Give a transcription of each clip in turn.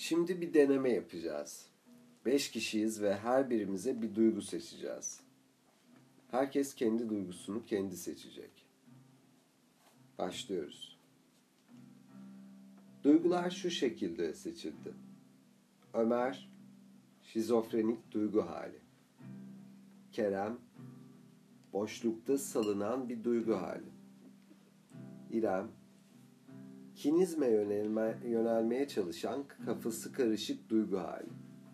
Şimdi bir deneme yapacağız. 5 kişiyiz ve her birimize bir duygu seçeceğiz. Herkes kendi duygusunu kendi seçecek. Başlıyoruz. Duygular şu şekilde seçildi. Ömer, şizofrenik duygu hali. Kerem, boşlukta salınan bir duygu hali. İrem, kinizme yönelmeye çalışan kafası karışık duygu hali.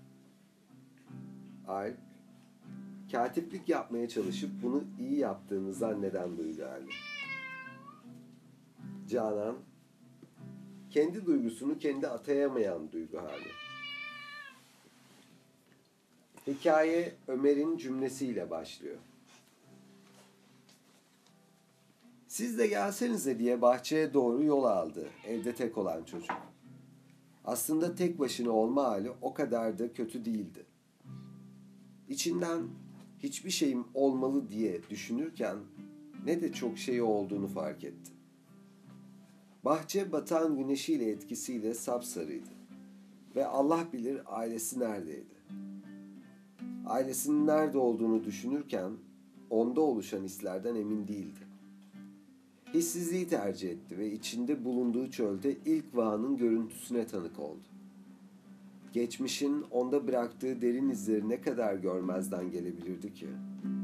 Alp, katiplik yapmaya çalışıp bunu iyi yaptığını zanneden duygu hali. Canan, kendi duygusunu kendi atayamayan duygu hali. Hikaye Ömer'in cümlesiyle başlıyor. Siz de gelsenize diye bahçeye doğru yol aldı evde tek olan çocuk. Aslında tek başına olma hali o kadar da kötü değildi. İçinden hiçbir şeyim olmalı diye düşünürken ne de çok şey olduğunu fark etti. Bahçe batan güneşiyle etkisiyle sapsarıydı ve Allah bilir ailesi neredeydi. Ailesinin nerede olduğunu düşünürken onda oluşan hislerden emin değildi. Hissizliği tercih etti ve içinde bulunduğu çölde ilk vahanın görüntüsüne tanık oldu. Geçmişin onda bıraktığı derin izleri ne kadar görmezden gelebilirdi ki?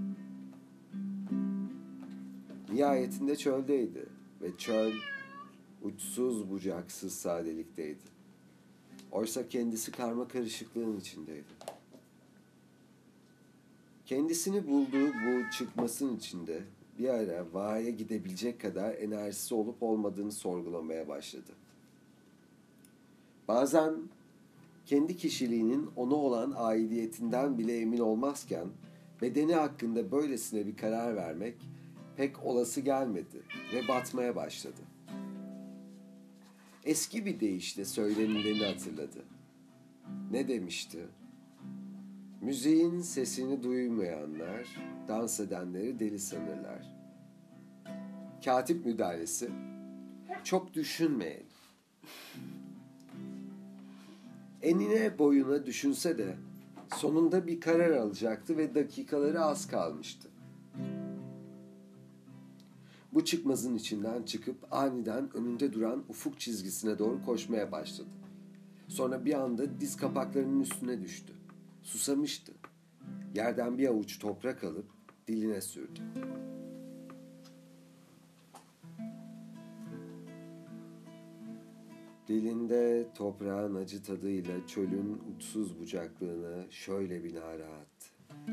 Nihayetinde çöldeydi ve çöl uçsuz bucaksız sadelikteydi. Oysa kendisi karma karışıklığın içindeydi. Kendisini bulduğu bu çıkmasın içinde bir ara vahaya gidebilecek kadar enerjisi olup olmadığını sorgulamaya başladı. Bazen kendi kişiliğinin ona olan aidiyetinden bile emin olmazken bedeni hakkında böylesine bir karar vermek pek olası gelmedi ve batmaya başladı. Eski bir deyişle söylenileni hatırladı. Ne demişti? Müziğin sesini duymayanlar, dans edenleri deli sanırlar. Katip müdahalesi, çok düşünmeyin. Enine boyuna düşünse de sonunda bir karar alacaktı ve dakikaları az kalmıştı. Bu çıkmazın içinden çıkıp aniden önünde duran ufuk çizgisine doğru koşmaya başladı. Sonra bir anda diz kapaklarının üstüne düştü. Susamıştı. Yerden bir avuç toprak alıp diline sürdü. Dilinde toprağın acı tadıyla çölün uçsuz bucaklığını şöyle bir nara attı.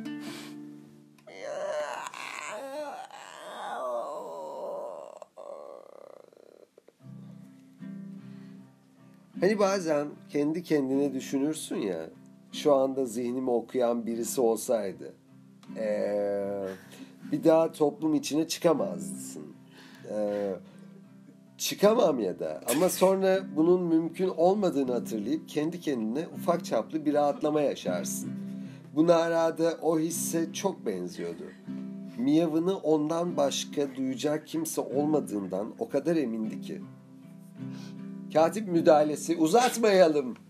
Hani bazen kendi kendine düşünürsün ya, şu anda zihnimi okuyan birisi olsaydı, bir daha toplum içine çıkamazdın. Çıkamam ya da ama sonra bunun mümkün olmadığını hatırlayıp kendi kendine ufak çaplı bir rahatlama yaşarsın. Bu narada o hisse çok benziyordu. Miyavını ondan başka duyacak kimse olmadığından o kadar emindi ki. Katip müdahalesi, uzatmayalım